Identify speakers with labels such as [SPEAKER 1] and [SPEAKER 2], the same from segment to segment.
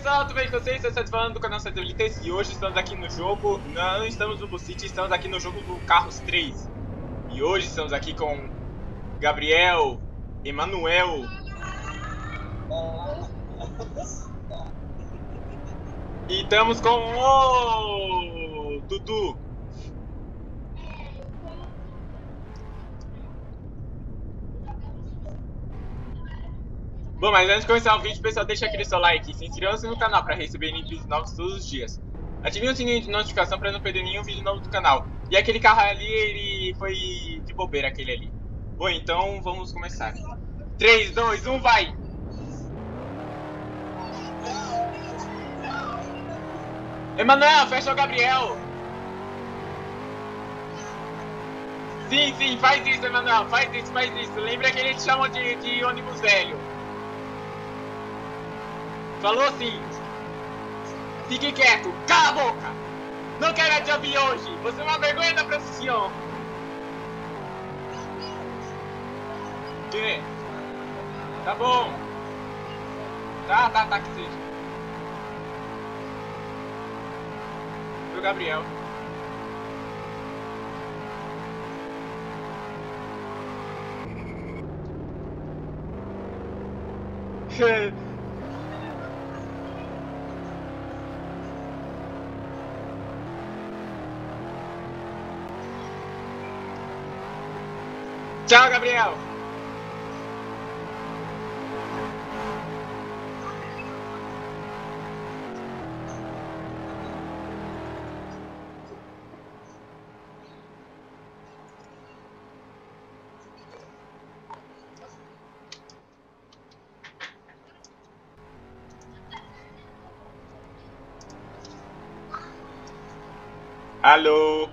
[SPEAKER 1] pessoal, tudo bem com vocês? Eu estou falando do canal Satellites e hoje estamos aqui no jogo, não estamos no Bus City, estamos aqui no jogo do Carros 3. E hoje estamos aqui com Gabriel, Emanuel e estamos com o Dudu. Bom, mas antes de começar o vídeo, pessoal, deixa aquele seu like, se inscreva-se no canal para receber vídeos novos todos os dias. Ative o sininho de notificação para não perder nenhum vídeo novo do canal. E aquele carro ali, ele foi de bobeira, aquele ali. Bom, então vamos começar. 3, 2, 1, vai! Emanuel, fecha o Gabriel! Sim, faz isso, Emanuel, faz isso. Lembra que ele te chamou de ônibus velho. Falou sim. Fique quieto, cala a boca! Não quero te ouvir hoje, você é uma vergonha da profissão. Que? Tá bom. Tá, que seja. Pro Gabriel. Tchau, Gabriel. Alô?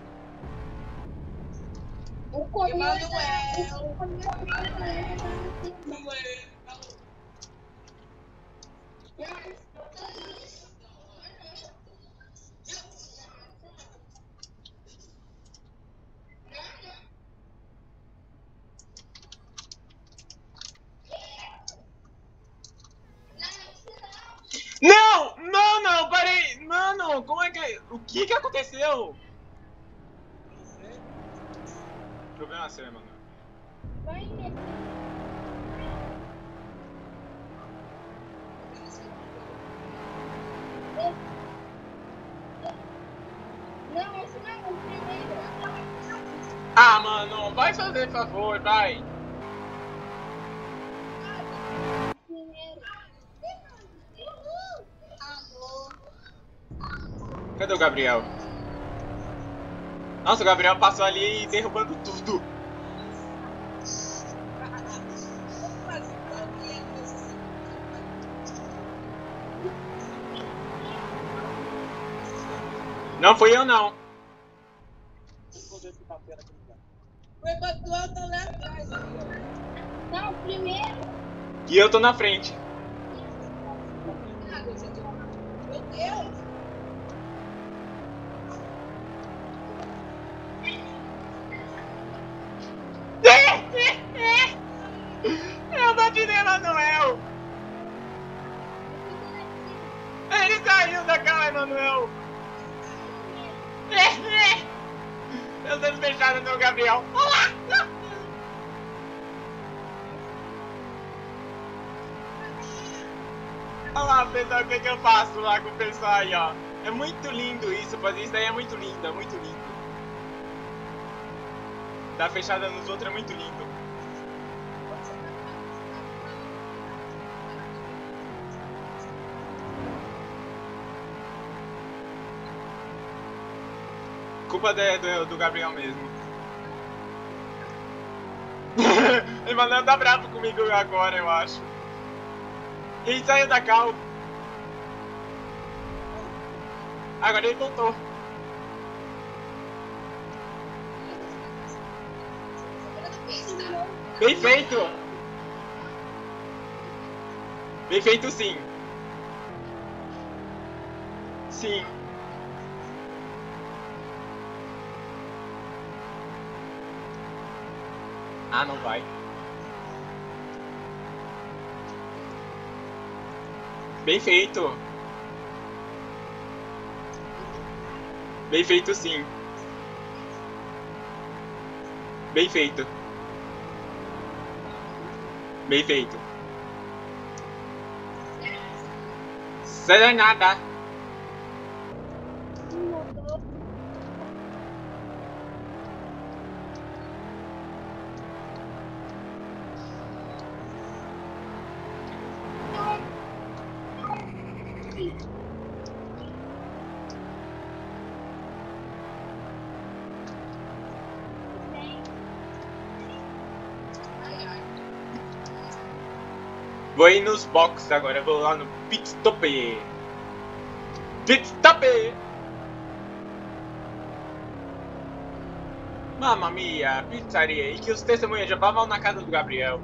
[SPEAKER 1] Não, parei! Mano, como é que... O que aconteceu? Problema seu, mano.
[SPEAKER 2] Não, esse não é o primeiro.
[SPEAKER 1] Ah, mano, vai fazer favor, vai. Cadê o Gabriel? Nossa, o Gabriel passou ali derrubando tudo. Não fui eu, não.
[SPEAKER 2] Foi pra tu, eu tô lá atrás. Não, primeiro.
[SPEAKER 1] E eu tô na frente.
[SPEAKER 2] Meu Deus.
[SPEAKER 1] Eu bati no Emanuel. Ele saiu da cama, Emanuel. Eu tô fechado no Gabriel. Olá! Olha lá, pessoal, o que eu faço lá com o pessoal aí, ó. É muito lindo isso, fazer isso daí é muito lindo, é muito lindo. Dar fechada nos outros é muito lindo. Culpa do Gabriel mesmo. O Emanuel tá bravo comigo agora, eu acho. Ele saiu da cal. Agora ele voltou. Bem feito! Bem feito, sim. Sim. Ah, não vai. Bem feito. Bem feito, sim. Bem feito. Bem feito. Sem nada. Vou ir nos boxes agora, vou lá no pit stop. Pit stop! Mamma mia, pizzaria. E que os testemunhas já vão na casa do Gabriel.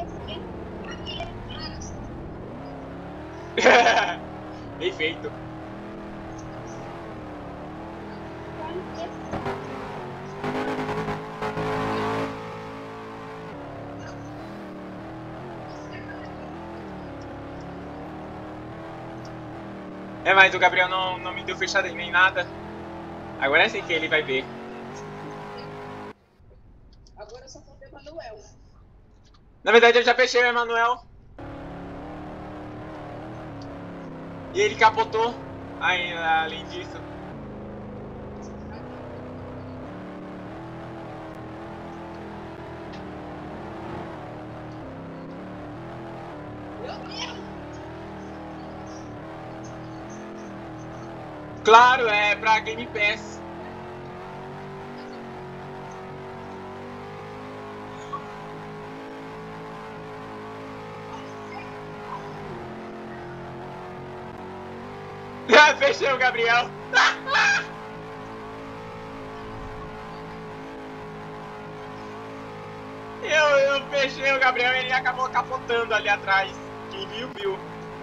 [SPEAKER 1] Bem feito. É, mas o Gabriel não me deu fechada nem nada. Agora é assim que ele vai ver.
[SPEAKER 2] Agora só falta o Emanuel.
[SPEAKER 1] Na verdade eu já fechei o Emanuel. E ele capotou. Além disso. Claro, é pra Game Pass. Fechei o Gabriel. Eu fechei o Gabriel e ele acabou capotando ali atrás. Quem viu, viu.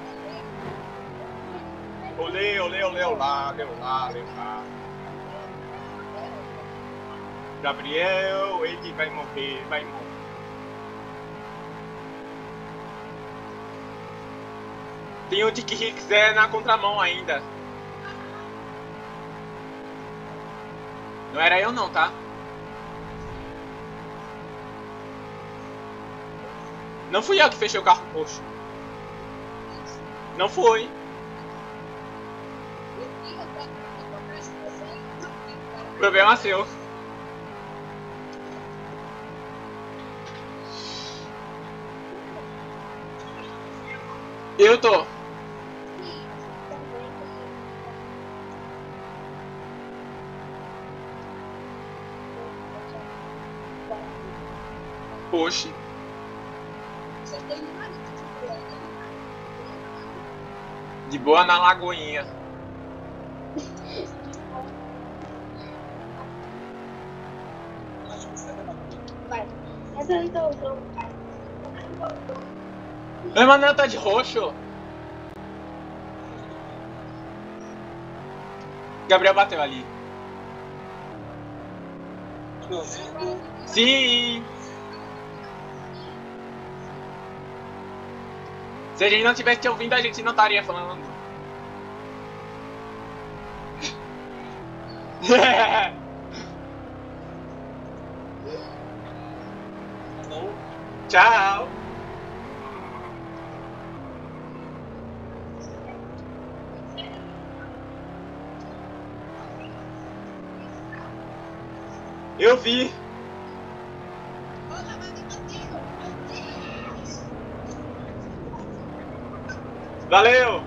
[SPEAKER 1] Olê, olê, olê, olá, olá, olá. Gabriel, ele vai morrer, vai morrer. Tem o Dick Hicks na contramão ainda. Não era eu não, tá? Não fui eu que fechei o carro roxo. Não foi. Problema seu. Eu tô. Oxi. De boa na Lagoinha. O Emanuel tá de roxo. Gabriel bateu ali. Sim. Se a gente não tivesse te ouvindo, a gente não estaria falando. Tchau. Eu vi. Valeu.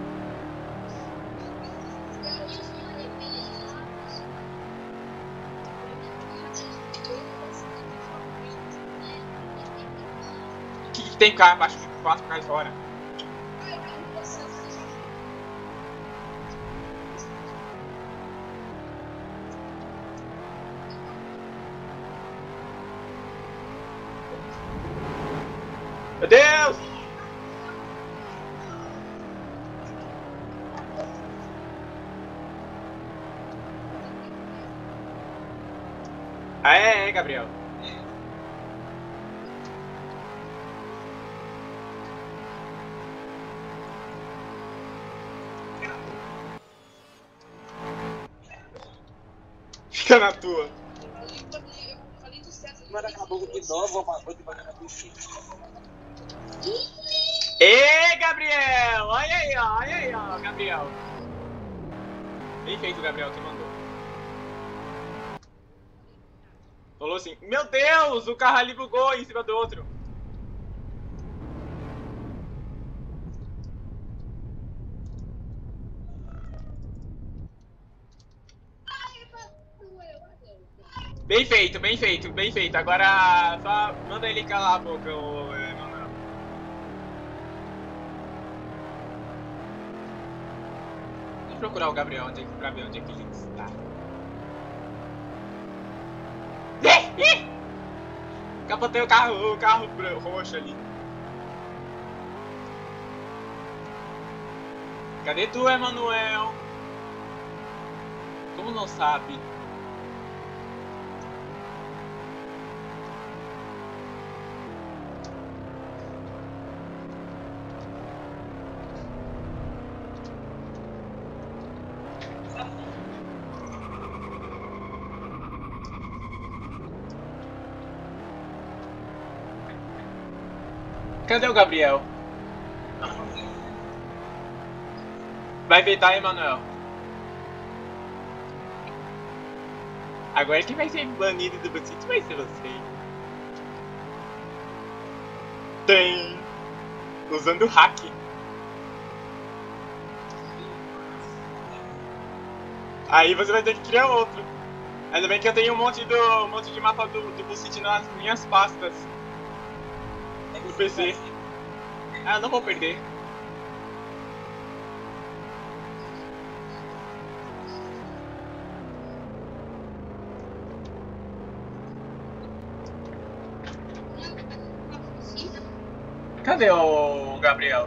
[SPEAKER 1] O que tem carro abaixo de 4 cai fora? Meu Deus! É, Gabriel. Fica na tua.
[SPEAKER 2] Eu falei do César.
[SPEAKER 3] Mas acabou de novo, vou devagar na piscina.
[SPEAKER 1] Ê, Gabriel! Olha aí, ó, Gabriel. Bem feito, Gabriel, que mandou. Falou assim, meu Deus, o carro ali bugou em cima do outro. Bem feito, bem feito, bem feito. Agora só manda ele calar a boca, o Emanuel. Vou procurar o Gabriel pra ver onde é que ele está. Capotei o carro roxo ali. Cadê tu, Emanuel? Como não sabe? Cadê o Gabriel? Vai vetar, Emanuel. Agora quem vai ser banido do Bucite vai ser você. Tem. Usando hack. Aí você vai ter que criar outro. Ainda bem que eu tenho um monte de mapa do Bucite nas minhas pastas. Do PC. Ah, eu não vou perder. Cadê o Gabriel?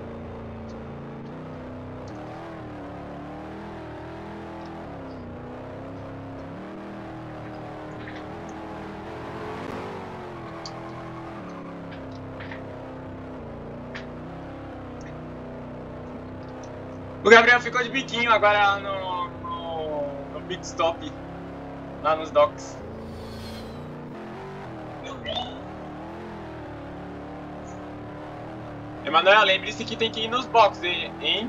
[SPEAKER 1] O Gabriel ficou de biquinho agora no pit stop, lá nos docks. Emanuel, lembre-se que tem que ir nos boxes, hein?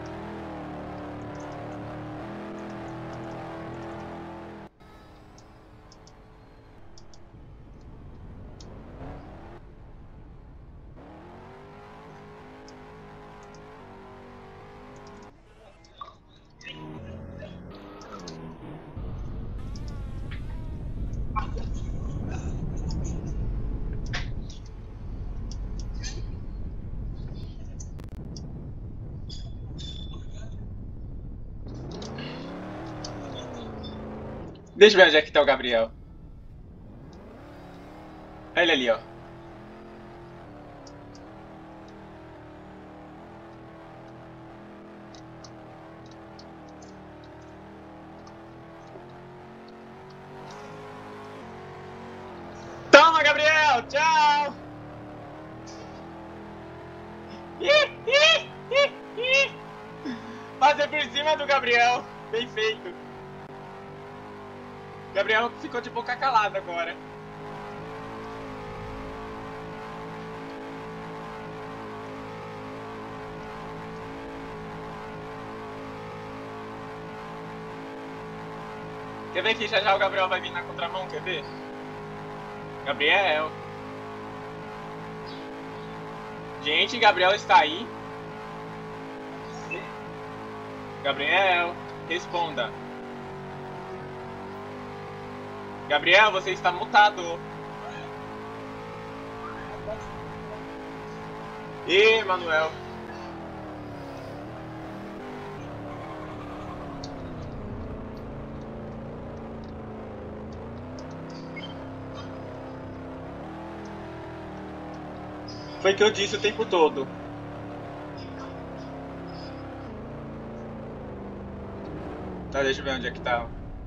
[SPEAKER 1] Deixa eu ver onde é que tá o Gabriel. Olha ele ali, ó. Toma, Gabriel! Tchau! Fazer por cima do Gabriel. Bem feito. Gabriel ficou de boca calada agora. Quer ver que já já o Gabriel vai vir na contramão? Quer ver? Gabriel. Gente, Gabriel está aí. Gabriel, responda. Gabriel, você está mutado. E Manuel. Foi o que eu disse o tempo todo. Tá, deixa eu ver onde é que tá.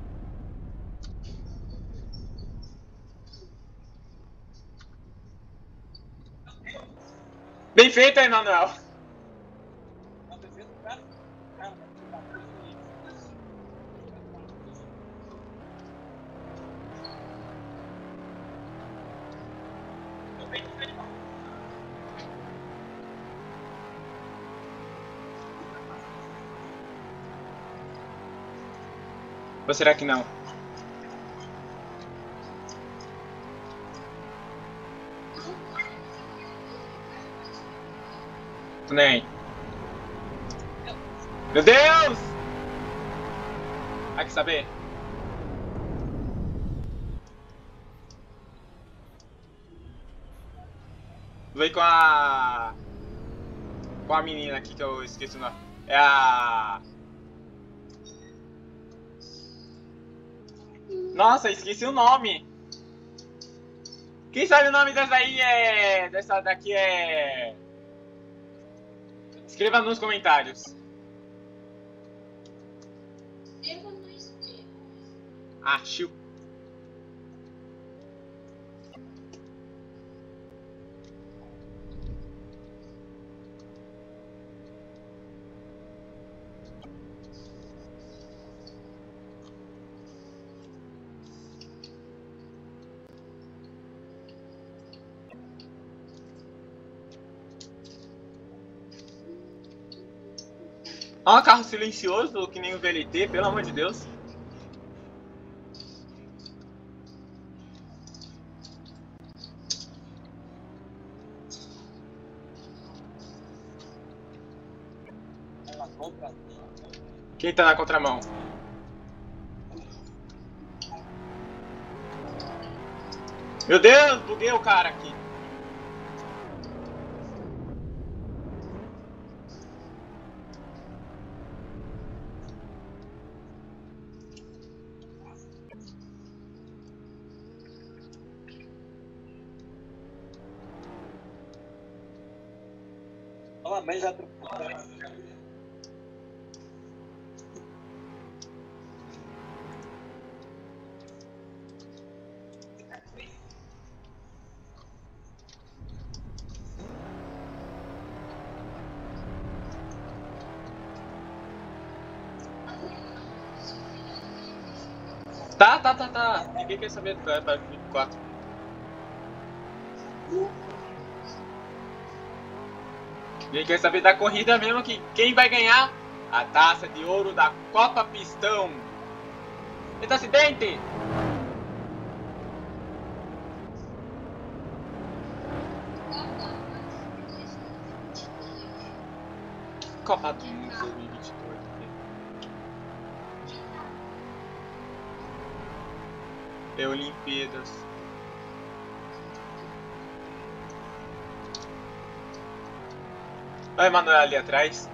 [SPEAKER 1] Bem feito, Emanuel. Ou será que não? Tô nem aí. Meu Deus! Vai que saber? Vou ir com a menina aqui que eu esqueci o nome. É a... Nossa, esqueci o nome. Quem sabe o nome dessa aí é... Dessa daqui é... Escreva nos comentários. Ah, chiu. Ó, carro silencioso, que nem o VLT, pelo amor de Deus. Quem tá na contramão? Meu Deus, buguei o cara aqui.
[SPEAKER 3] Mas já...
[SPEAKER 1] Tá. Ninguém quer saber do cara 24. Ninguém quer saber da corrida mesmo, que quem vai ganhar a taça de ouro da Copa Pistão. Eita, acidente! Copa do Mundo 2022. É Olimpíadas. Vai, Manuel, ali atrás.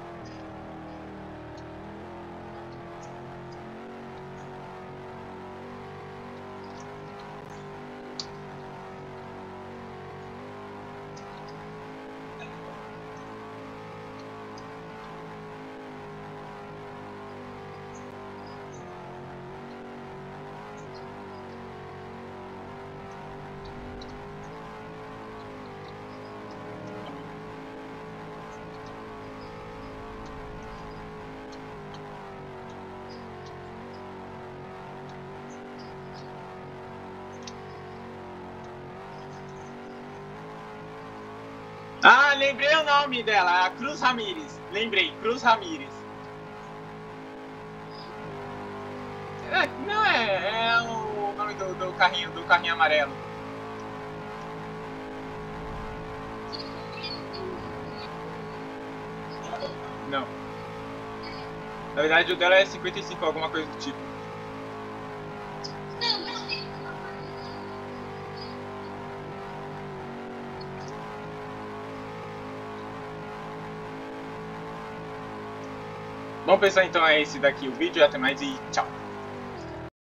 [SPEAKER 1] Ah, lembrei o nome dela, a Cruz Ramírez. Lembrei, Cruz Ramírez. Não é o nome do carrinho amarelo. Não. Na verdade o dela é 55, alguma coisa do tipo. Vamos pensar então, é esse daqui o vídeo, até mais e tchau.